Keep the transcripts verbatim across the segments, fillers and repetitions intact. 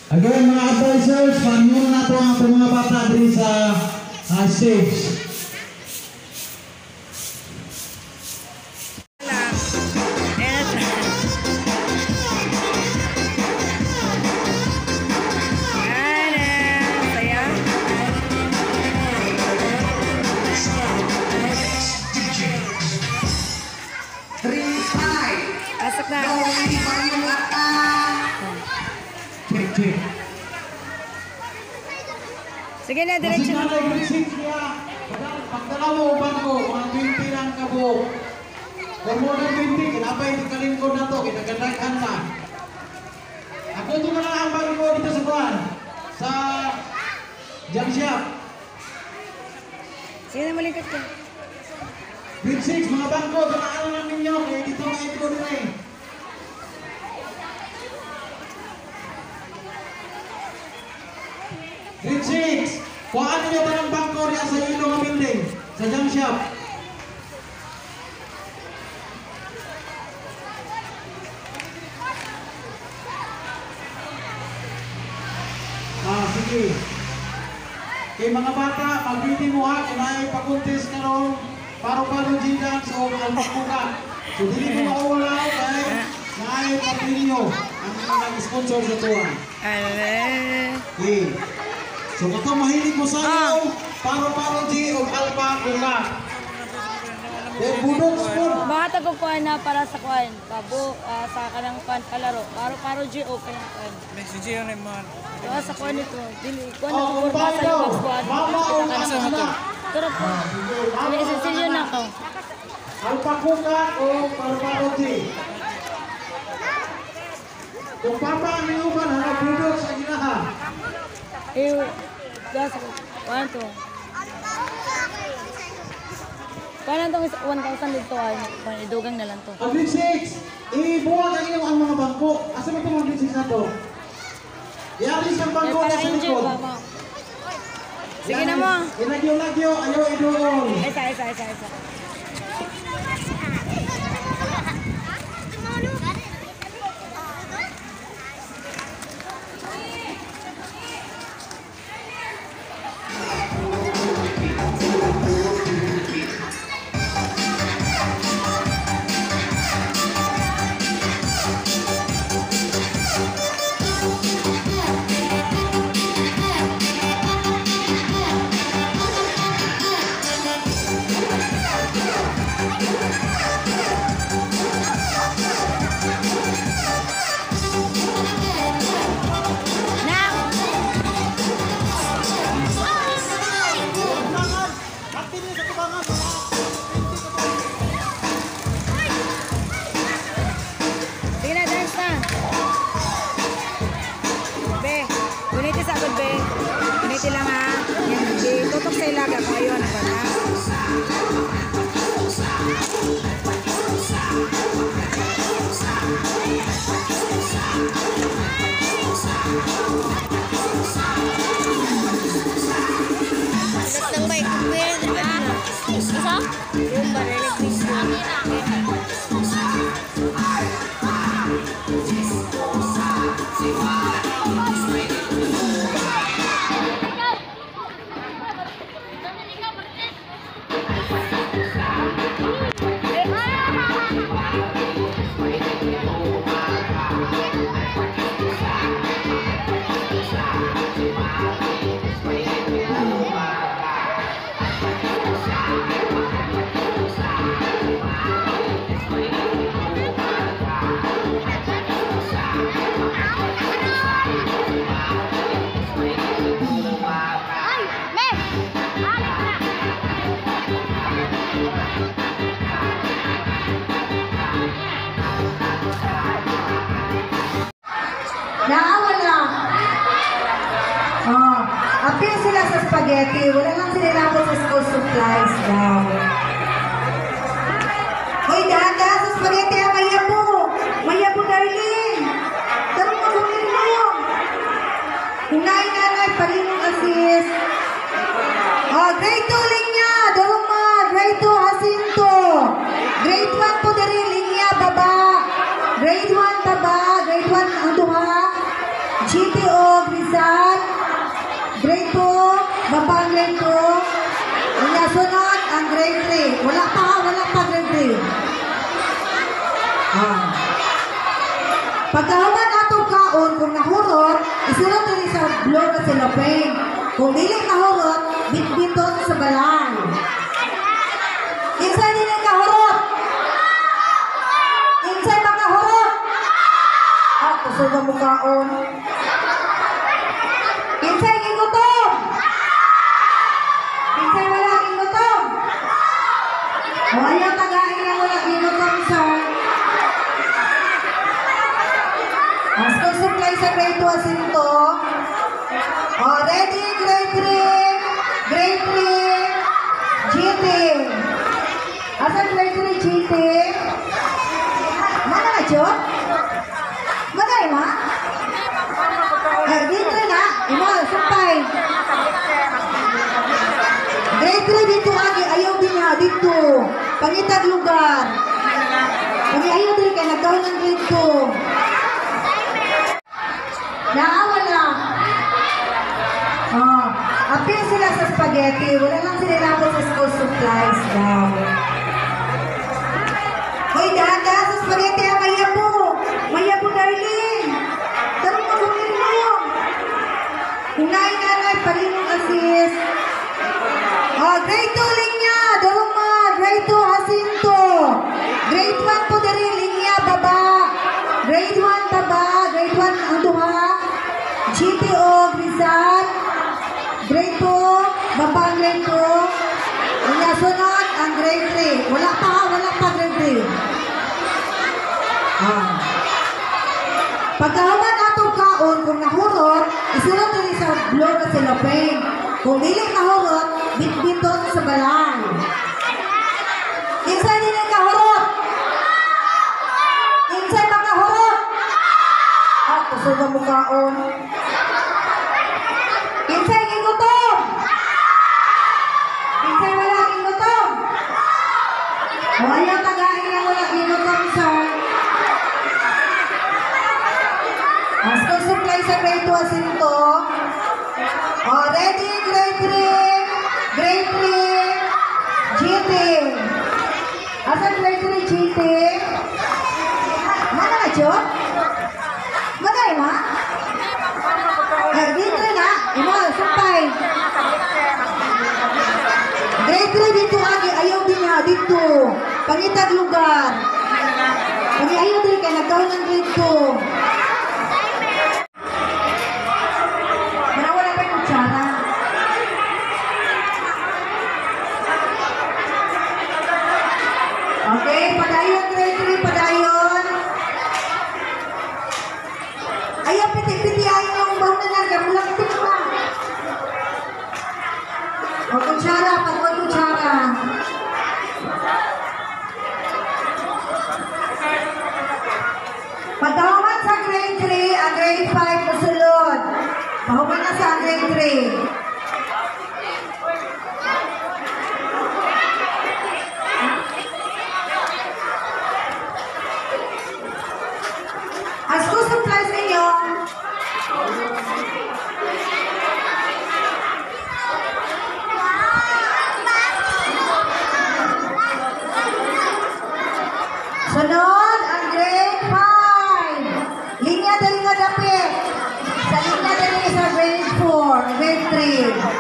Again, mga advisors, paanyunan na ito ang ating mga bata dito sa uh, stage. Pasok na. Check, check. Sige na, diretso na. Pagdala mo uban ko, mga twenty lang ka po. For more than twenty, kinapay ito kalingkod na to, kinagandaghan na. Ako ito na lang ang bago ko dito sa kuhan. Sa jump shop. Sige na, malingkot ka. Grade six, mga bangko, tanaan lang ninyo, kaya dito mga ito ko din eh. Grade six, kuhaan ninyo ba ng bangko niya sa ilong ng building, sa jump shop. Ah, sige. Kay mga bata, magbiti mo ha, kung ay pakuntis ka ron, paro-paro G-Dance o alpakuka. So, dili ko makawala kay naay Papinyo ang nag-sponsor sa tuwa. Okay. So, kato mahilig mo sa iyo, paro-paro G o alpakuka. Eh, budok sport. Mga tagukuhan na para sa kuhan. Pabo, uh, sa kanang kuhan palaro. Paro-paro G o kanang kuhan. May si Gio naman. Diba sa kuhan ito. Dili, kuhan na Oh, kukurba sa daw. ibang kuhan. Mama o anak. Turo po. May isinsilyo na ako. Alpakuka o paro-paro G. Kung papa ang iuban, hanap budok sa ginaha. Eh, gas ako. Kuhan to. Kuhan lang itong one thousand dito ay. Kuhan, idugang na lang to. Ang grade six, ibuwag ang iyong ang mga bangko. Asa ba itong mga grade six na to? Ialis ang Eh, bangko para na sa injure likod. ba mo? Sige na mo. Inagyo-lagyo, ayaw idoon. Isa, isa, isa, isa. Sige na, dance na. Be, guniti sa agad, be. Guniti lang ha. Yan, be. Tutok sa ilaga ko ngayon. Ako na. Datang baik kuya, diba? Isa? Yung barinig video. Naawala. Oh, appeal sila sa spaghetti. Wala lang sila nabot sa school supplies daw. Hoy, daga sa spaghetti ang mayabo. Mayabo, darling. Tarong mo, bumilong. Hinay nanay, palimong asis. Oh, grade two linya. Darong ma, grade two Jacinto. Grade one po dari linya, baba. Grade one baba. Grade one ang duha. G G T O, Rizal. Grade two, baba ang grade two. Unya sunod ang grade three. Wala pa ha, wala pa grade three. Ah. Pagkahuman atong kaon, kung nahurot, isunod din sa blog at cellophane. Kung dili nahurot, bitbiton sa balay. Insay dili kahurot? Insay makahurot? Ah, kusog ang mukhaon. Insay gigutom? Insay wala gigutom? O ayaw tagain na wala gigutom, sir. Ang school supply sa grade two asinto. O, ready, grade three. Grade three. G T. Asan grade three, G T? Mana na, Jo? Magay, ma? Eh, dito na. Imo, supply. Grade three dito, agi. Ayaw din niya, dito. Pangitag lugar. Pagi ayaw din kayo, nagkaroon ng grade two. Naawala. Oh, appeal sila sa spaghetti. Wala lang sila labot sa school supplies daw. Hoy, dahan-dahan sa spaghetti ang maya po. Maya po, darling. Tarong mag-umir mo. Unay-nanay, palinong assist. Oh, grade two linya. Darong ma. Grade two, Jacinto. Grade one po, dari linya, baba. Grade one, baba. Grade one, ang duha. G T O, Rizal. Grade two, baba ang grade two. Unya sunod ang grade three. Wala pa ha, wala pa grade three. Ah. Pagkahuman atong kaon, kung nahurot, isunod din sa blog at cellophane. Kung dili nahurot, bitbiton sa balay. Insay dili kahurot? Insay makahurot? Ah, kusog ang mukhaon. Insay gigutom? Insay wala gigutom? O ayaw tagain na wala gigutom, sir. Ang school supply sa grade two asinto. O, ready, grade three. Grade three. G T. Asan grade three, G T? Mana na, Jo? Magay, ma? Eh, dito na. Imo, supply. Grade three dito, agi. Ayaw din niya, dito. Pangitag lugar. Pagi ayaw din kayo, nagkaroon ng grade two. Marawala pa yung kutsara. Okay, padayon, grade three, padayon. Ayaw, piti-piti, ayaw yung baho na lang. Mulang piti pa. O, kutsara, pagod kutsara. Pagkahuman sa grade three, ang grade five musulod. Pahuman na sa grade three. Ang school supplies ninyo, sunod ang grade five. Linya dali nga dapit. Sa linya dali sa grade four, grade three.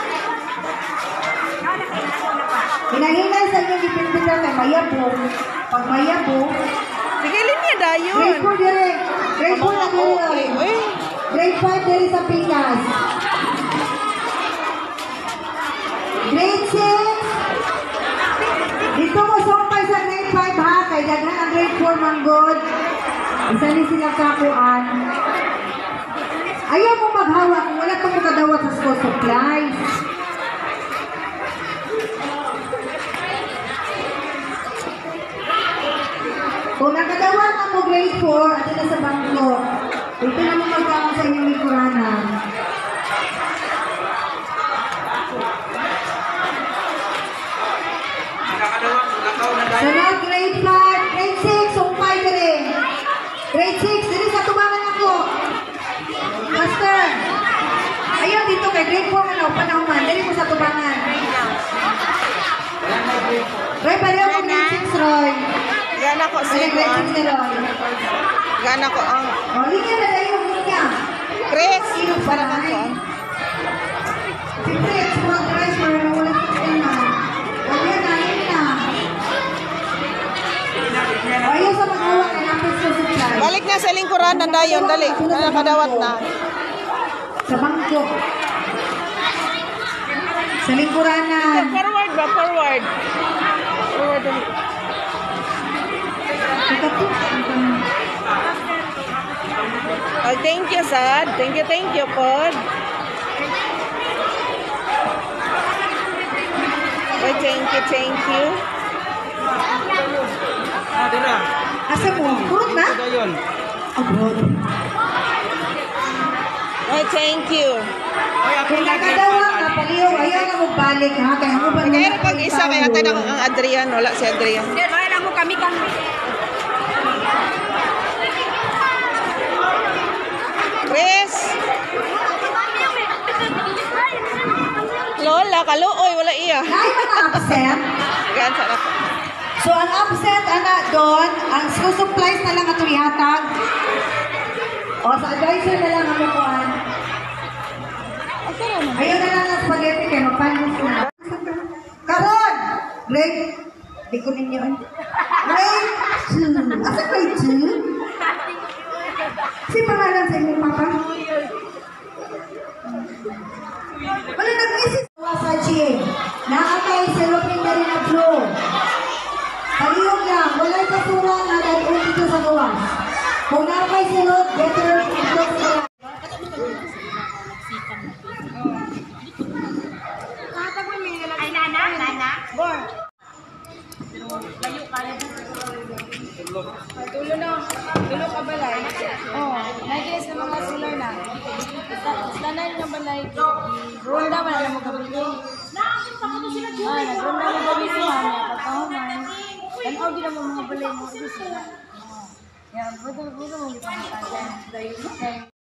Hinahinay sa inyo dipinpitan kay Mayabo. Pag Mayabo, Tigilin niya dayon. grade four dire. Grade four na dire. Uy. Grade five dire sa Pinas. Grade six. Dito mo sumpay sa grade five ha. Kay daghan ang grade four manggod. Isa ni sila kakuan. Ayaw mo maghawa kung wala pang makadawat sa school supplies. Kung nakadawat na mo grade four at ito sa bangko, ito naman magkakaroon sa inyong likuranan. Sunod, grade five, grade six, sumpay ka rin. Grade six, dili sa tubangan ako. Master, Ayaw dito kay grade four mo na panahuman. Dali mo sa tubangan. Roy, pareho mo grade six, Roy. Gana ko si Ay, grade six ni Roy. Gana ko ang O, linya na tayo, linya. Chris. Sino pa Para ka ko. Si Chris, mga guys, para na wala sa tema. Ayaw na, yun na. O, ayaw sa mag-awak ka natin sa supply. Balik na sa lingkuran na dayon, dali. Nakadawat na. Sa bangko. Sa lingkuranan. Forward ba? Forward. Forward. Kakatuk. Oh, thank you, Sad. Thank you, thank you, Pod. Oh, thank you, thank you. Ah, dira. Asa mo? Kurot na? Dayon. Abroad. Oh, thank you. Kung nakadawa ka, paliw, ayaw na mo balik ha. Kaya mo ba Kaya pag isa, kaya tayo na ang Adrian. Wala si Adrian. Hindi, bakit ako kami kami. Chris! Lola, kaluoy, wala iya. Ay, mga absent. Gan sa ako. So, ang absent, ana, doon, ang school supplies na lang ato ihatag. O, sa advisor na lang ang kuhan. Ayaw na lang ang spaghetti kaya magpanis na. Karon! Grade, di ko ninyo. Grade two. Asa grade two? Si pangalan sa inyong papa? Wala nag-isip. Sa G. Nakakay sa looking na rin na flow. Paliyog lang. Wala'y basura na dahil dito sa gawas. Kung nakakay sa load, better ito sa gawas. Ay, nana, nana. Tulo na. Tulo ka balay. Oh, nag-guess na mga sular na. Tanay na balay. Ronda ba na mo gabili? Ah, nagronda mo gabili siya. Pagkahuman. Tanaw din mo mga balay mo. Yan, buto-buto mo.